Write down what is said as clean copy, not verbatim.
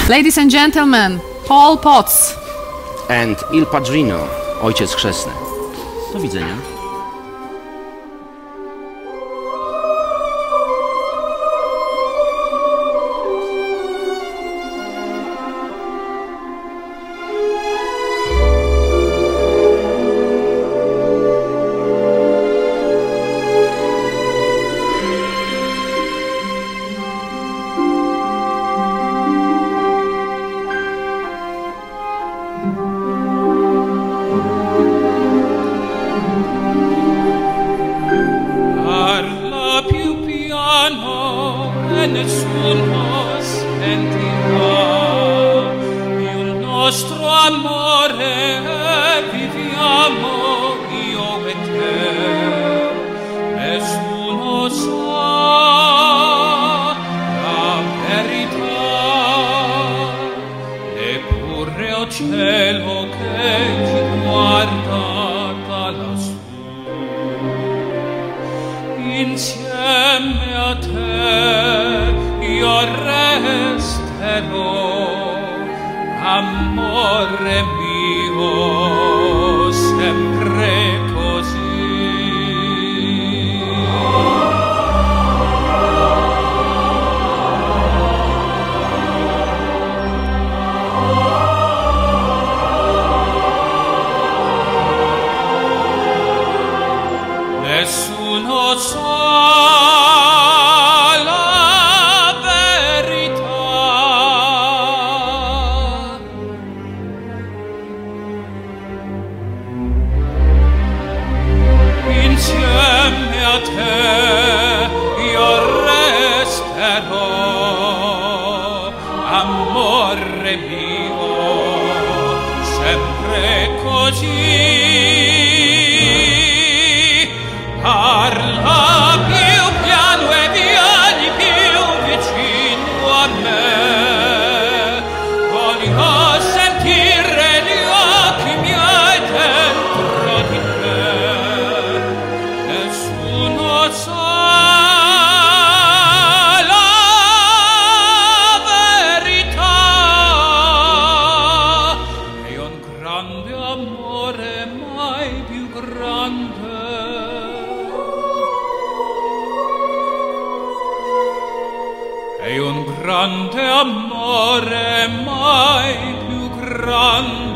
Ladies and gentlemen, Paul Potts. And Il Padrino, ojciec chrzestny. Do widzenia. Parla più piano e nessuno sentirà il nostro amore viviamo io e te. Nessuno sa la verità, neppure il cielo che ci guarda da lassù. Insieme a te io resterò, amore mio, sempre così. Nessuno sa la verità. Insieme a te io resterò, amore mio, sempre così. Parla più piano e vieni più vicino a me. Voglio sentire gli occhi miei dentro di te. Nessuno sa la verità. È un grande amore, mai più grande. È un grande amore, mai più grande.